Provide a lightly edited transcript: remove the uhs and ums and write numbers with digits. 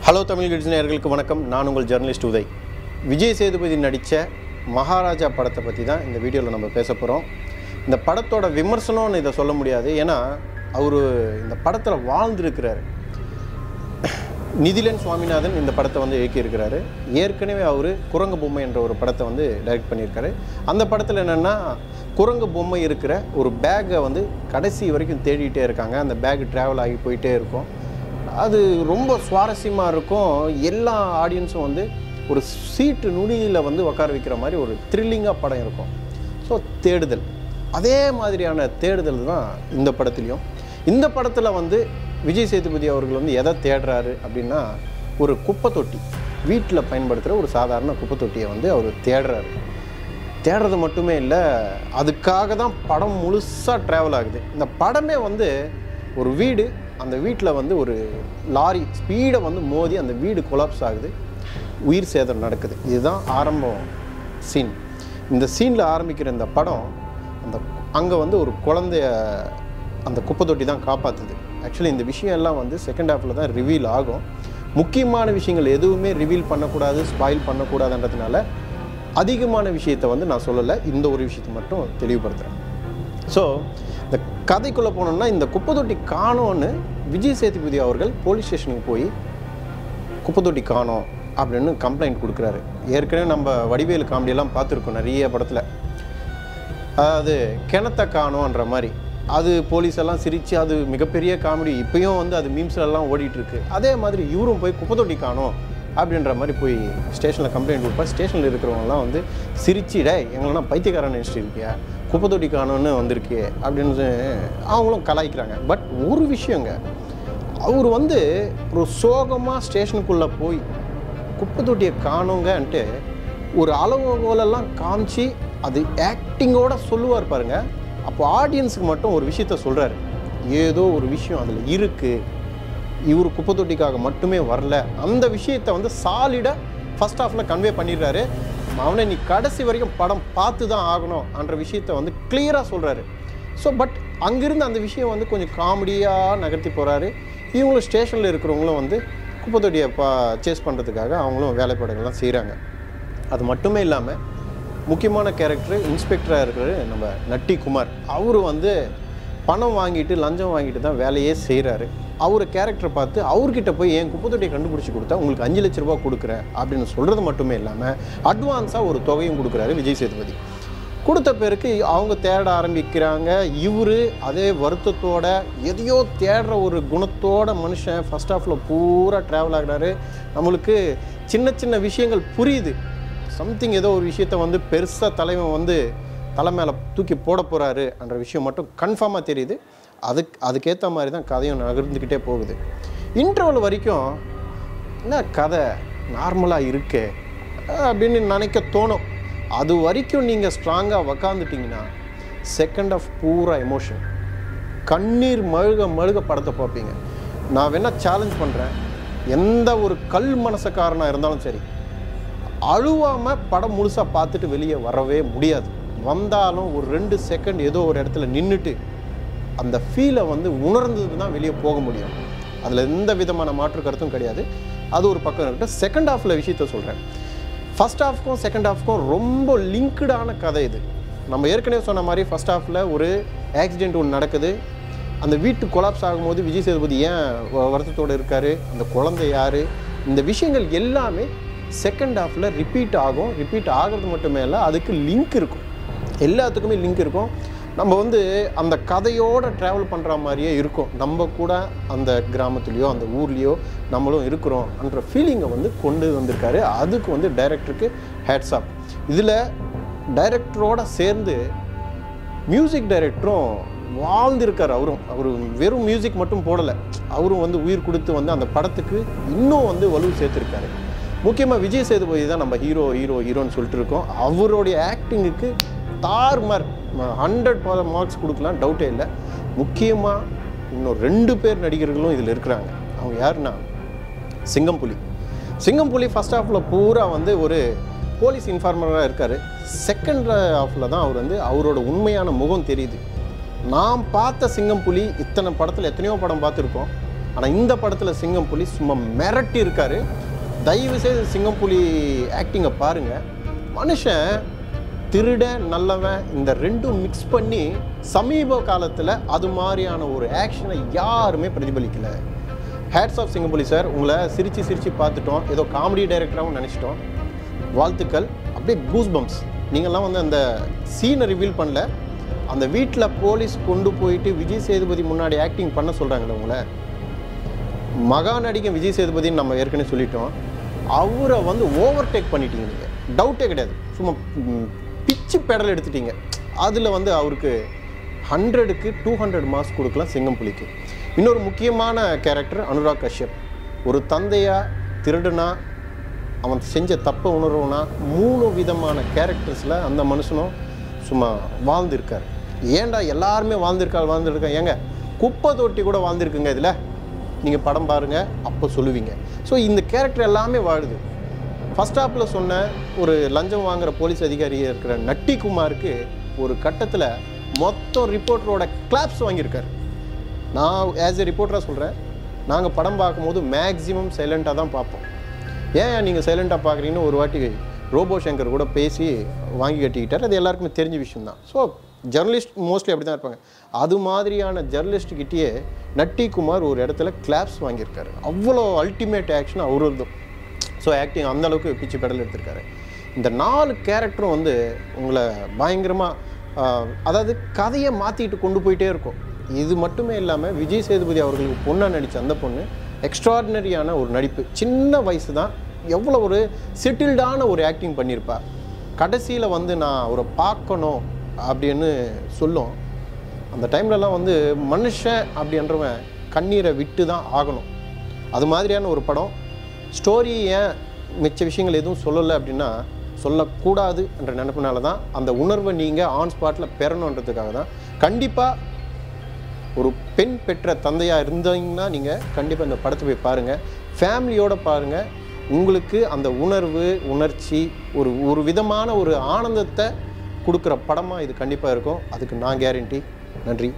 Hello Tamil kids நேயர்களுக்கு வணக்கம். நான் உங்கள் ஜர்னலிஸ்ட் உதய். விஜய் சேதுபதி நடித்த மகாராஜா படத்தை பற்றி தான் இந்த வீடியோவில் நம்ம பேச போகிறோம். இந்த படத்தோட விமர்சனம்னு இதை சொல்ல முடியாது, ஏன்னா அவர் இந்த படத்தில் வாழ்ந்துருக்கிறார். நிதிலன் சுவாமிநாதன் இந்த படத்தை வந்து இயக்கியிருக்கிறாரு. ஏற்கனவே அவர் குரங்கு பொம்மை என்ற ஒரு படத்தை வந்து டைரக்ட் பண்ணியிருக்காரு. அந்த படத்தில் என்னென்னா, குரங்கு பொம்மை இருக்கிற ஒரு பேக்கை வந்து கடைசி வரைக்கும் தேடிகிட்டே இருக்காங்க. அந்த பேக் ட்ராவல் ஆகி போயிட்டே இருக்கும். அது ரொம்ப சுவாரஸ்யமாக இருக்கும். எல்லா ஆடியன்ஸும் வந்து ஒரு சீட்டு நுனியில் வந்து உட்கார வைக்கிற மாதிரி ஒரு த்ரில்லிங்காக படம் இருக்கும். ஸோ தேடுதல், அதே மாதிரியான தேடுதல் தான் இந்த படத்துலையும். இந்த படத்தில் வந்து விஜய் சேதுபதி அவர்கள் வந்து எதை தேடுறாரு அப்படின்னா, ஒரு குப்பை தொட்டி, வீட்டில் பயன்படுத்துகிற ஒரு சாதாரண குப்பை தொட்டியை வந்து அவர் தேடுறாரு. தேடுறது மட்டுமே இல்லை, அதுக்காக தான் படம் முழுசாக ட்ராவல் ஆகுது. இந்த படமே வந்து ஒரு வீடு, அந்த வீட்டில் வந்து ஒரு லாரி ஸ்பீடை வந்து மோதி அந்த வீடு கொலாப்ஸ் ஆகுது, உயிர் சேதம் நடக்குது. இதுதான் ஆரம்பம் சீன். இந்த சீனில் ஆரம்பிக்கிற இந்த படம், அங்கே வந்து ஒரு குழந்தைய அந்த குப்பை தொட்டி தான் காப்பாற்றுது. ஆக்சுவலி இந்த விஷயம் எல்லாம் வந்து செகண்ட் ஹாஃபில் தான் ரிவீல் ஆகும். முக்கியமான விஷயங்கள் எதுவுமே ரிவீல் பண்ணக்கூடாது, ஸ்பாயில் பண்ணக்கூடாதுன்றதுனால அதிகமான விஷயத்தை வந்து நான் சொல்லலை, இந்த ஒரு விஷயத்தை மட்டும் தெளிவுபடுத்துகிறேன். ஸோ இந்த கதைக்குள்ளே போனோம்னா, இந்த குப்பை தொட்டி காணோன்னு விஜய் சேதுபதி அவர்கள் போலீஸ் ஸ்டேஷனுக்கு போய் குப்பை தொட்டி காணோம் அப்படின்னு கம்ப்ளைண்ட் கொடுக்குறாரு. ஏற்கனவே நம்ம வடிவேலு காமெடியெல்லாம் பார்த்துருக்கோம் நிறைய படத்தில். அதாவது கிணத்தை காணோன்ற மாதிரி அது போலீஸ் எல்லாம் சிரித்து அது மிகப்பெரிய காமெடி. இப்போயும் வந்து அது மீம்ஸ்லாம் ஓடிட்டுருக்கு. அதே மாதிரி இவரும் போய் குப்பை தொட்டி காணோம் அப்படின்ற மாதிரி போய் ஸ்டேஷனில் கம்ப்ளைண்ட் கொடுப்பா. ஸ்டேஷனில் இருக்கிறவங்கலாம் வந்து சிரிச்சிடே, எங்களெல்லாம் பைத்தியக்காரன் நினச்சிட்டு இருக்கியா, குப்பை தொட்டி காணோன்னு வந்திருக்கு அப்படின்னு அவங்களும் கலாய்க்கிறாங்க. பட் ஒரு விஷயங்க, அவர் வந்து ஒரு சோகமாக ஸ்டேஷனுக்குள்ளே போய் குப்பை தொட்டியை காணோங்கன்ட்டு ஒரு அளவுகோலெல்லாம் காமிச்சு அது ஆக்டிங்கோடு சொல்லுவார் பாருங்க. அப்போ ஆடியன்ஸுக்கு மட்டும் ஒரு விஷயத்த சொல்கிறாரு, ஏதோ ஒரு விஷயம் அதில் இருக்குது, இவர் குப்பை தொட்டிக்காக மட்டுமே வரல. அந்த விஷயத்தை வந்து சாலிடாக ஃபஸ்ட் ஹாஃபில் கன்வே பண்ணிடுறாரு. அவனை நீ கடைசி வரைக்கும் படம் பார்த்து தான் ஆகணும் என்ற விஷயத்தை வந்து கிளியராக சொல்கிறாரு. ஸோ பட் அங்கேருந்து அந்த விஷயம் வந்து கொஞ்சம் காமெடியாக நகர்த்தி போகிறாரு. இவங்களும் ஸ்டேஷனில் இருக்கிறவங்களும் வந்து குப்பை தொட்டியை சேஸ் பண்ணுறதுக்காக அவங்களும் வேலைப்பாடுகள்லாம் செய்கிறாங்க. அது மட்டுமே இல்லாமல் முக்கியமான கேரக்டர் இன்ஸ்பெக்டராக இருக்கிற நம்ம நட்டி குமார், அவரு வந்து பணம் வாங்கிட்டு லஞ்சம் வாங்கிட்டு தான் வேலையே செய்கிறாரு. அவர் கேரக்டரை பார்த்து அவர்கிட்ட போய் என் குப்பை தொட்டியை கண்டுபிடிச்சி கொடுத்தா உங்களுக்கு 5 லட்ச ரூபா கொடுக்குறேன் அப்படின்னு சொல்கிறது மட்டுமே இல்லாமல் அட்வான்ஸாக ஒரு தொகையும் கொடுக்குறாரு விஜய் சேதுபதி. கொடுத்த பேருக்கு அவங்க தேட ஆரம்பிக்கிறாங்க. இவர் அதே வருத்தத்தோட எதையோ தேடுற ஒரு குணத்தோட மனுஷன் ஃபஸ்ட் ஹாஃபில் பூரா ட்ராவல் ஆகிறாரு. நம்மளுக்கு சின்ன சின்ன விஷயங்கள் புரியுது. சம்திங் ஏதோ ஒரு விஷயத்தை வந்து பெருசாக தலைவன் வந்து தலை மேலே தூக்கி போட போகிறாரு என்ற விஷயம் மட்டும் கன்ஃபார்மாக தெரியுது. அதுக்கேற்ற மாதிரி தான் கதையும் நகர்ந்துக்கிட்டே போகுது. இன்டர்வல் வரைக்கும் என்ன கதை நார்மலாக இருக்கே அப்படின்னு நினைக்க தோணும். அது வரைக்கும் நீங்கள் ஸ்ட்ராங்காக உக்காந்துட்டிங்கன்னா செகண்ட் ஆஃப் பூரா எமோஷன், கண்ணீர் மழுக படத்தை பார்ப்பீங்க. நான் வேணால் சேலஞ்ச் பண்ணுறேன், எந்த ஒரு கல் மனசக்காரனாக இருந்தாலும் சரி, அழுவாமல் படம் முழுசாக பார்த்துட்டு வெளியே வரவே முடியாது. வந்தாலும் ஒரு 2 செகண்ட் ஏதோ ஒரு இடத்துல நின்றுட்டு அந்த ஃபீலை வந்து உணர்ந்ததுக்கு தான் வெளியே போக முடியும். அதில் எந்த விதமான மாற்று கருத்தும் கிடையாது. அது ஒரு பக்கம் இருக்கட்டும். செகண்ட் ஹாஃபில் விஷயத்த சொல்கிறேன். ஃபஸ்ட் ஹாஃப்க்கும் செகண்ட் ஹாஃப்க்கும் ரொம்ப லிங்க்டான கதை இது. நம்ம ஏற்கனவே சொன்ன மாதிரி ஃபஸ்ட் ஹாஃபில் ஒரு ஆக்சிடெண்ட் ஒன்று நடக்குது. அந்த வீட்டு கொலாப்ஸ் ஆகும்போது விஜய் சேதுபதி ஏன் வருத்தத்தோடு இருக்கார், அந்த குழந்தை யார், இந்த விஷயங்கள் எல்லாமே செகண்ட் ஹாஃபில் ரிப்பீட் ஆகும். ரிப்பீட் ஆகிறது மட்டுமே இல்லை, அதுக்கு லிங்க் இருக்கும், எல்லாத்துக்குமே லிங்க் இருக்கும். நம்ம வந்து அந்த கதையோடு ட்ராவல் பண்ணுற மாதிரியே இருக்கும். நம்ம கூட அந்த கிராமத்துலேயோ அந்த ஊர்லேயோ நம்மளும் இருக்கிறோம் என்ற ஃபீலிங்கை வந்து கொண்டு வந்திருக்காரு. அதுக்கு வந்து டைரக்டருக்கு ஹேட்ஸ் ஆஃப். இதில் டைரக்டரோடு சேர்ந்து மியூசிக் டைரக்டரும் வாழ்ந்திருக்கார். அவர் வெறும் மியூசிக் மட்டும் போடலை, அவரும் வந்து உயிர் கொடுத்து வந்து அந்த படத்துக்கு இன்னும் வந்து வலு சேர்த்துருக்காரு. முக்கியமாக விஜய் சேதுபதி தான் நம்ம ஹீரோன்னு சொல்லிட்டு இருக்கோம். அவருடைய ஆக்டிங்குக்கு தார்மார் 100 மார்க்ஸ் கொடுக்கலாம், டவுட்டே இல்லை. முக்கியமாக இன்னும் 2 பேர் நடிகர்களும் இதில் இருக்கிறாங்க. அவங்க யாருன்னா சிங்கம்புலி ஃபஸ்ட் ஹாஃபில் பூரா வந்து ஒரு போலீஸ் இன்ஃபார்மராக இருக்கார். செகண்ட் ஹாஃபில் தான் அவர் வந்து அவரோட உண்மையான முகம் தெரியுது. நாம் பார்த்த சிங்கம்புலி இத்தனை படத்தில் எத்தனையோ படம் பார்த்துருக்கோம். ஆனால் இந்த படத்தில் சிங்கம் புலி சும்மா மிரட்டி இருக்காரு. தயவு செய்து சிங்கம் புலி ஆக்டிங்கை பாருங்கள். மனுஷன் திருடன் நல்லவன் இந்த ரெண்டும் மிக்ஸ் பண்ணி சமீப காலத்தில் அது மாதிரியான ஒரு ஆக்ஷனை யாருமே பிரதிபலிக்கலை. ஹேட்ஸ் ஆஃப் சிங்கம் புலி சார். உங்களை சிரித்து பார்த்துட்டோம், ஏதோ காமெடி டைரக்டராகவும் நினச்சிட்டோம். வாழ்த்துக்கள். அப்படியே கூஸ் பம்ப்ஸ். நீங்கள்லாம் வந்து அந்த சீனை ரிவீல் பண்ணல. அந்த வீட்டில் போலீஸ் கொண்டு போயிட்டு விஜய் சேதுபதி முன்னாடி ஆக்டிங் பண்ண சொல்கிறாங்களே உங்களை. மகா நடிகன் விஜய் சேதுபதினு நம்ம ஏற்கனவே சொல்லிட்டோம். அவரை வந்து ஓவர்டேக் பண்ணிட்டீங்க. நீங்கள் டவுட்டே கிடையாது. சும்மா பிச்சு பெடல் எடுத்துட்டீங்க. அதில் வந்து அவருக்கு 100க்கு 200 மார்க்ஸ் கொடுக்கலாம் சிங்கம் புலிக்கு. இன்னொரு முக்கியமான கேரக்டர் அனுராக் கஷ்யப். ஒரு தந்தையா, திருடனா, அவன் செஞ்ச தப்பை உணர்வுனா 3 விதமான கேரக்டர்ஸில் அந்த மனுஷனும் சும்மா வாழ்ந்திருக்கார். ஏன்டா எல்லாருமே வாழ்ந்திருக்கா? ஏங்க குப்பை தொட்டி கூட வாழ்ந்திருக்குங்க. இதில் நீங்கள் படம் பாருங்கள், அப்போ சொல்லுவீங்க. ஸோ இந்த கேரக்டர் எல்லாமே வாழுது. ஃபஸ்ட் ஹாப்பில் சொன்ன ஒரு லஞ்சம் வாங்குகிற போலீஸ் அதிகாரியாக இருக்கிற நட்டி குமாருக்கு ஒரு கட்டத்தில் மொத்தம் ரிப்போர்ட்டரோட கிளாப்ஸ் வாங்கியிருக்காரு. நான் ஆஸ் எ ரிப்போர்ட்டராக சொல்கிறேன், நாங்கள் படம் பார்க்கும்போது மேக்ஸிமம் சைலண்ட்டாக தான் பார்ப்போம். ஏன் நீங்கள் சைலண்ட்டாக பார்க்குறீங்கன்னு ஒரு வாட்டி ரோபோ சங்கர் கூட பேசி வாங்கி கட்டிக்கிட்டார். அது எல்லாருக்குமே தெரிஞ்ச விஷயம் தான். ஸோ ஜெர்னலிஸ்ட் மோஸ்ட்லி அப்படி தான் இருப்பாங்க. அது மாதிரியான ஜெர்னலிஸ்ட்டுக்கிட்டேயே நட்டி குமார் ஒரு இடத்துல கிளாப்ஸ் வாங்கியிருக்காரு. அவ்வளோ அல்டிமேட் ஆக்ஷன் அவருதும். ஸோ ஆக்டிங் அந்தளவுக்கு பிச்சு பெடல் எடுத்திருக்காரு. இந்த 4 கேரக்டரும் வந்து உங்களை பயங்கரமாக அதாவது கதையை மாற்றிட்டு கொண்டு போயிட்டே இருக்கும். இது மட்டுமே இல்லாமல் விஜய் சேதுபதி அவர்களுக்கு பொண்ணாக நடித்த அந்த பொண்ணு எக்ஸ்ட்ராடினரியான ஒரு நடிப்பு. சின்ன வயசு தான், எவ்வளோ ஒரு செட்டில்டான ஒரு ஆக்டிங் பண்ணியிருப்பா. கடைசியில் வந்து நான் அவரை பார்க்கணும் அப்படின்னு சொல்லும். அந்த டைம்லலாம் வந்து மனுஷன் அப்படின்றவன் கண்ணீரை விட்டு தான் ஆகணும். அது மாதிரியான ஒரு படம். ஸ்டோரி ஏன் மிச்ச விஷயங்கள் எதுவும் சொல்லலை அப்படின்னா, சொல்லக்கூடாது என்ற நினைப்புனால தான், அந்த உணர்வை நீங்கள் ஆன் ஸ்பாட்டில் பெறணுன்றதுக்காக தான். கண்டிப்பாக ஒரு பெண் பெற்ற தந்தையாக இருந்தீங்கன்னா நீங்கள் கண்டிப்பாக இந்த படத்தை போய் பாருங்கள். ஃபேமிலியோடு பாருங்கள். உங்களுக்கு அந்த உணர்வு, உணர்ச்சி, ஒரு விதமான ஒரு ஆனந்தத்தை கொடுக்குற படமாக இது கண்டிப்பாக இருக்கும். அதுக்கு நான் கேரண்டி. நன்றி.